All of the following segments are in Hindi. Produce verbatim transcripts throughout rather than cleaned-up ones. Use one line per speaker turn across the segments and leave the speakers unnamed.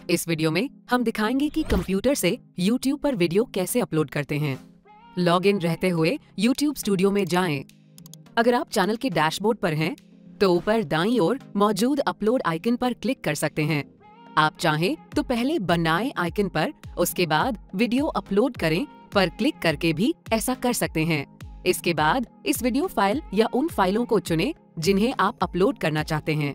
इस वीडियो में हम दिखाएंगे कि कंप्यूटर से YouTube पर वीडियो कैसे अपलोड करते हैं। लॉग इन रहते हुए YouTube स्टूडियो में जाएं। अगर आप चैनल के डैशबोर्ड पर हैं, तो ऊपर दाईं ओर मौजूद अपलोड आइकन पर क्लिक कर सकते हैं। आप चाहें तो पहले बनाएं आइकन पर, उसके बाद वीडियो अपलोड करें पर क्लिक करके भी ऐसा कर सकते हैं। इसके बाद इस वीडियो फाइल या उन फाइलों को चुनें जिन्हें आप अपलोड करना चाहते हैं।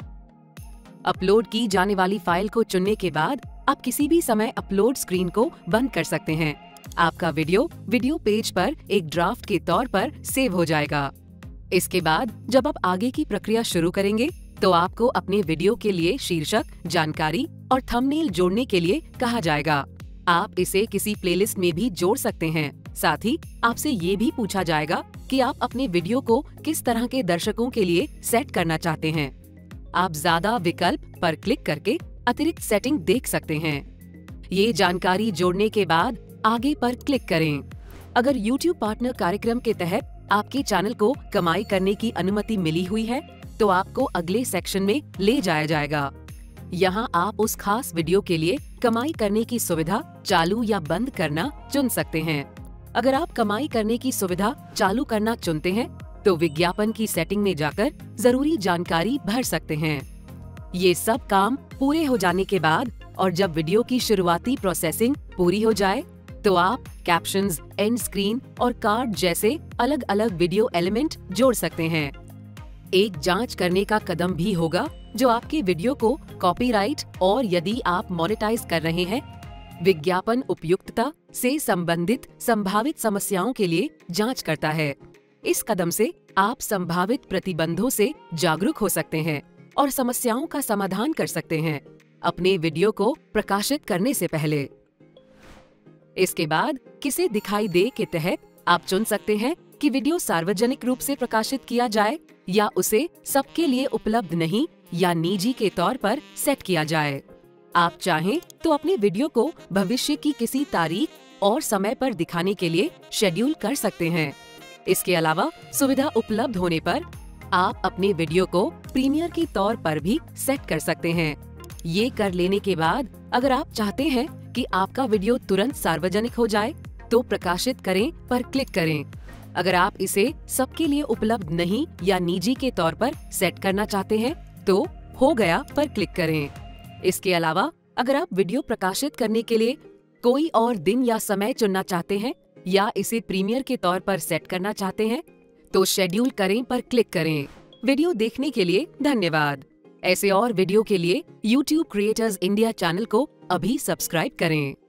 अपलोड की जाने वाली फाइल को चुनने के बाद आप किसी भी समय अपलोड स्क्रीन को बंद कर सकते हैं। आपका वीडियो वीडियो पेज पर एक ड्राफ्ट के तौर पर सेव हो जाएगा। इसके बाद जब आप आगे की प्रक्रिया शुरू करेंगे तो आपको अपने वीडियो के लिए शीर्षक, जानकारी और थंबनेल जोड़ने के लिए कहा जाएगा। आप इसे किसी प्लेलिस्ट में भी जोड़ सकते हैं। साथ ही आपसे ये भी पूछा जाएगा कि आप अपने वीडियो को किस तरह के दर्शकों के लिए सेट करना चाहते हैं। आप ज्यादा विकल्प पर क्लिक करके अतिरिक्त सेटिंग देख सकते हैं। ये जानकारी जोड़ने के बाद आगे पर क्लिक करें। अगर YouTube पार्टनर कार्यक्रम के तहत आपके चैनल को कमाई करने की अनुमति मिली हुई है, तो आपको अगले सेक्शन में ले जाया जाएगा। यहाँ आप उस खास वीडियो के लिए कमाई करने की सुविधा चालू या बंद करना चुन सकते हैं। अगर आप कमाई करने की सुविधा चालू करना चुनते हैं, तो विज्ञापन की सेटिंग में जाकर जरूरी जानकारी भर सकते हैं। ये सब काम पूरे हो जाने के बाद और जब वीडियो की शुरुआती प्रोसेसिंग पूरी हो जाए, तो आप कैप्शंस, एंड स्क्रीन और कार्ड जैसे अलग अलग वीडियो एलिमेंट जोड़ सकते हैं। एक जांच करने का कदम भी होगा जो आपके वीडियो को कॉपीराइट और यदि आप मोनेटाइज कर रहे हैं, विज्ञापन उपयुक्तता से संबंधित संभावित समस्याओं के लिए जांच करता है। इस कदम से आप संभावित प्रतिबंधों से जागरूक हो सकते हैं और समस्याओं का समाधान कर सकते हैं अपने वीडियो को प्रकाशित करने से पहले। इसके बाद किसे दिखाई दे के तहत आप चुन सकते हैं कि वीडियो सार्वजनिक रूप से प्रकाशित किया जाए या उसे सबके लिए उपलब्ध नहीं या निजी के तौर पर सेट किया जाए। आप चाहें तो अपने वीडियो को भविष्य की किसी तारीख और समय पर दिखाने के लिए शेड्यूल कर सकते हैं। इसके अलावा सुविधा उपलब्ध होने पर आप अपने वीडियो को प्रीमियर के तौर पर भी सेट कर सकते हैं। ये कर लेने के बाद अगर आप चाहते हैं कि आपका वीडियो तुरंत सार्वजनिक हो जाए, तो प्रकाशित करें पर क्लिक करें। अगर आप इसे सबके लिए उपलब्ध नहीं या निजी के तौर पर सेट करना चाहते हैं, तो हो गया पर क्लिक करें। इसके अलावा अगर आप वीडियो प्रकाशित करने के लिए कोई और दिन या समय चुनना चाहते हैं या इसे प्रीमियर के तौर पर सेट करना चाहते हैं, तो शेड्यूल करें पर क्लिक करें। वीडियो देखने के लिए धन्यवाद। ऐसे और वीडियो के लिए YouTube क्रिएटर्स इंडिया चैनल को अभी सब्सक्राइब करें।